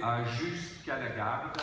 jusqu'à la garde.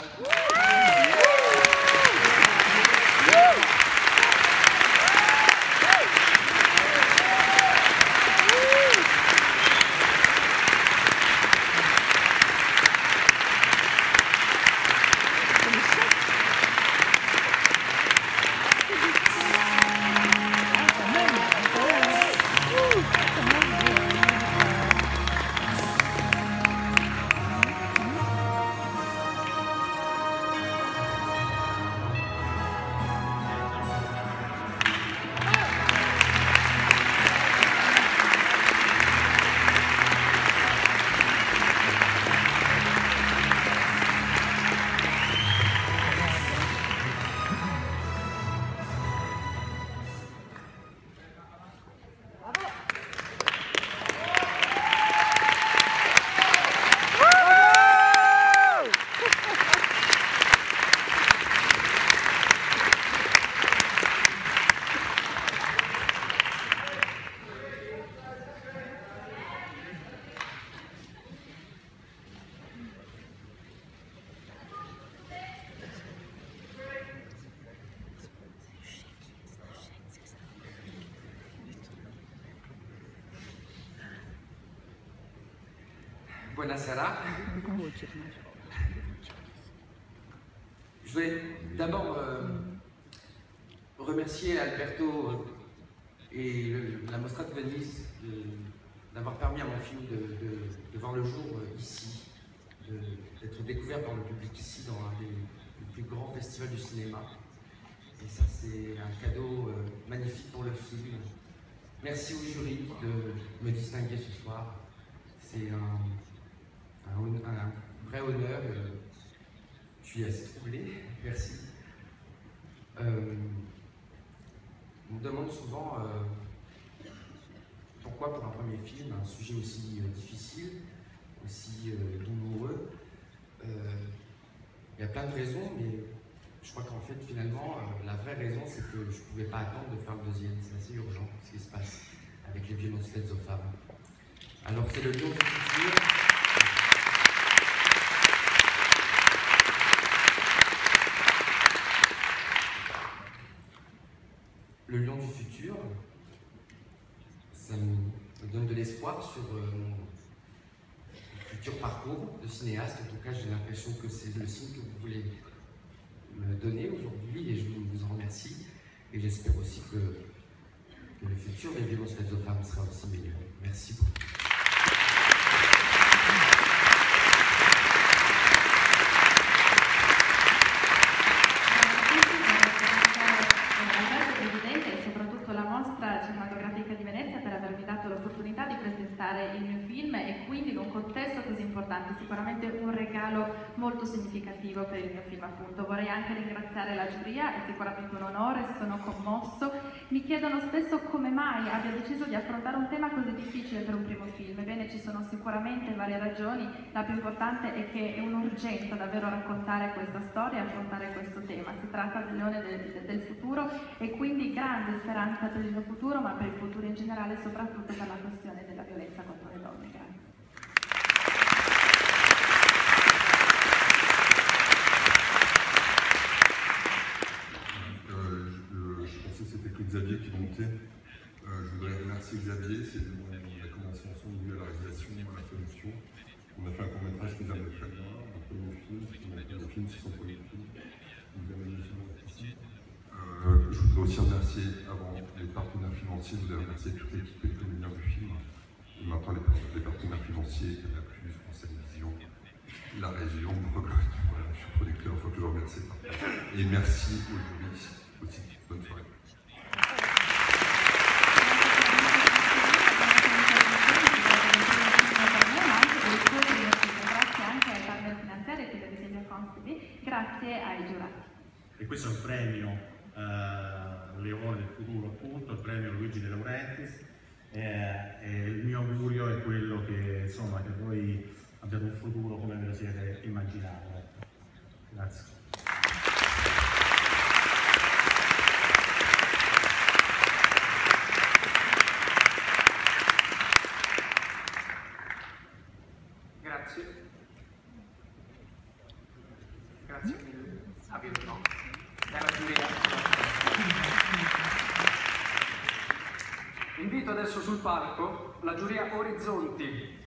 Buonasera. Je voulais d'abord remercier Alberto et la Mostra de Venise d'avoir permis à mon film de voir le jour ici, d'être découvert par le public ici dans un des plus grands festivals du cinéma. Et ça, c'est un cadeau magnifique pour le film. Merci au jury de me distinguer ce soir. C'est un vrai honneur. Je suis assez troublé, merci. On me demande souvent pourquoi pour un premier film, un sujet aussi difficile, aussi douloureux. Il y a plein de raisons, mais je crois qu'en fait finalement la vraie raison c'est que je ne pouvais pas attendre de faire le deuxième. C'est assez urgent ce qui se passe avec les violences faites aux femmes. Alors c'est le lion du futur. Le lion du futur, ça me donne de l'espoir sur mon futur parcours de cinéaste. En tout cas, j'ai l'impression que c'est le signe que vous voulez me donner aujourd'hui et je vous en remercie. Et j'espère aussi que le futur des violences faites aux femmes sera aussi meilleur. Merci beaucoup. Cinematografica di Venezia per avermi dato l'opportunità di presentare il mio film e quindi in un contesto così importante, sicuramente un regalo molto significativo per il mio film appunto. Vorrei anche ringraziare la giuria, è sicuramente un onore, sono commosso. Mi chiedono spesso come mai abbia deciso di affrontare un tema così difficile per un primo film. Ebbene, ci sono sicuramente varie ragioni, la più importante è che è un'urgenza davvero raccontare questa storia e affrontare questo tema. Si tratta del leone del futuro e quindi grande speranza per il mio futuro, ma per il futuro in generale, soprattutto per la questione della violenza contro le donne. Grazie. Je pensais que c'était que Xavier qui montait. Je voudrais remercier Xavier, on a commencé ensemble lui à la réalisation, à la production. On a fait un court-métrage qui nous a fait très bien, un premier film, le film c'est son premier film. Je voudrais aussi remercier avant les partenaires financiers, je voudrais remercier toute l'équipe et comédiens du film. Et maintenant les partenaires financiers, la Plus, Conseil Vision, la région, voilà, je suis producteur, il faut que je remercie. Et merci au jury aussi. Bonne soirée. Grazie ai giurati. E questo è un premio Leone del futuro, appunto, il premio Luigi De Laurentiis. E il mio augurio è quello che, insomma, che voi abbiate un futuro come ve lo siete immaginato. Grazie. Grazie. Grazie mille. Xavier, no. Dalla giuria. Invito adesso sul palco la giuria Orizzonti,